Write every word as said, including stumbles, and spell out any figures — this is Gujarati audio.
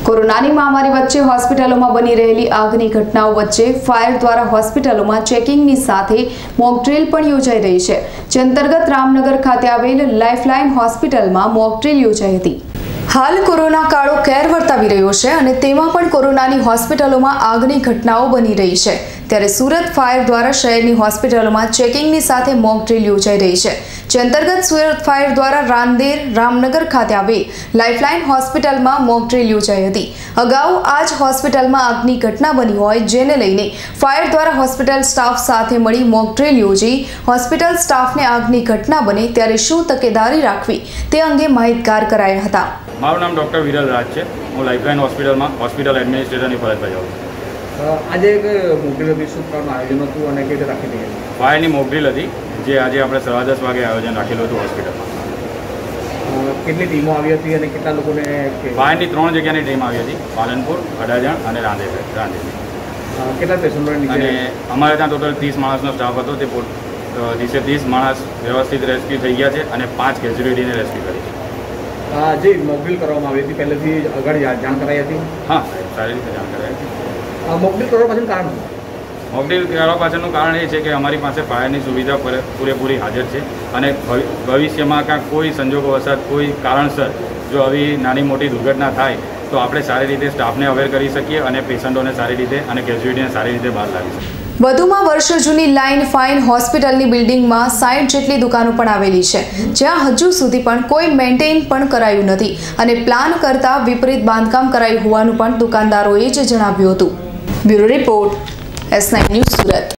કોરોનાની મહામારી વચ્ચે હોસ્પિટલોમાં બની રહેલી આગની ઘટનાઓ વચ્ચે ફાયર દ્વારા હોસ્પિટલોમાં ચેકિંગની સાથે મોક ડ્રીલ પણ યોજાઈ રહી છે, જે અંતર્ગત રામનગર ખાતે આવેલ લાઇફલાઇન હોસ્પિટલમાં મોક ડ્રીલ યોજાઈ હતી। હાલ કોરોના કાળો કેર વર્તાવી રહ્યો છે અને તેમાં પણ કોરોનાની હોસ્પિટલોમાં આગની ઘટનાઓ બની રહી છે, ત્યારે સુરત ફાયર દ્વારા શહેરની હોસ્પિટલોમાં ચેકિંગની સાથે મોક ડ્રીલ યોજાઈ રહી છે, જે અંતર્ગત સુરત ફાયર દ્વારા રાંદેર રામનગર ખાતે આવેલ લાઇફલાઇન હોસ્પિટલમાં મોક ડ્રીલ યોજાઈ હતી। અગાઉ આ જ હોસ્પિટલમાં આગની ઘટના બની હોય, જેને લઈને ફાયર દ્વારા હોસ્પિટલ સ્ટાફ સાથે મળી મોક ડ્રીલ યોજી હોસ્પિટલ સ્ટાફને આગની ઘટના બને ત્યારે શું તકેદારી રાખવી તે અંગે માહિતગાર કરાયા હતા। મારું નામ ડૉક્ટર વિરલ રાજ છે। હું લાઇફલાઇન હોસ્પિટલમાં હોસ્પિટલ એડમિનિસ્ટ્રેટરની ફરજ બજાવું છું। આજે એક મોકડ્રીલ હતી, શું પ્રકારનું આયોજન હતું અને કેવી રીતે રાખી હતી? ફાયરની મોકડ્રીલ હતી, જે આજે આપણે સવા દસ વાગે આયોજન રાખેલું હતું હોસ્પિટલમાં। કેટલી ટીમો આવી હતી અને કેટલા લોકોને? ફાયરની ત્રણ જગ્યાની ટીમ આવી હતી, પાલનપુર, અડાજણ અને રાંદેર રાંદેર। કેટલા પેશન્ટો? અને અમારે ત્યાં ટોટલ ત્રીસ માણસનો સ્ટાફ હતો, તે ત્રીસે ત્રીસ માણસ વ્યવસ્થિત રેસ્ક્યુ થઈ ગયા છે અને પાંચ કેઝ્યુલિટીને રેસ્ક્યુ કરી છે। જે મોકડ્રીલ કરવામાં આવી હતી પહેલેથી આગળ જાણ કરાઈ હતી? હા, સારી રીતે જાણ કરાઈ હતી। મોકડ્રીલ કરવા પાછળનું કારણ? મોકડ્રીલ કરવા પાછળનું કારણ એ છે કે અમારી પાસે ફાયરની સુવિધા પૂરેપૂરી હાજર છે અને ભવિષ્યમાં કાંઈક કોઈ સંજોગોવશાત કોઈ કારણસર જો આવી નાની મોટી દુર્ઘટના થાય તો આપણે સારી રીતે સ્ટાફને અવેર કરી શકીએ અને પેશન્ટોને સારી રીતે અને કેઝ્યુલિટીને સારી રીતે બહાર લાવી શકીએ। વધુમાં વર્ષો જૂની લાઇન ફાઇન હોસ્પિટલની બિલ્ડિંગમાં સાઠ જેટલી દુકાનો પણ આવેલી છે, જ્યાં હજુ સુધી પણ કોઈ મેન્ટેન પણ કરાયું નથી અને પ્લાન કરતા વિપરીત બાંધકામ કરાયું હોવાનું પણ દુકાનદારોએ જ જણાવ્યું હતું। Bureau report, S nine news, Surat.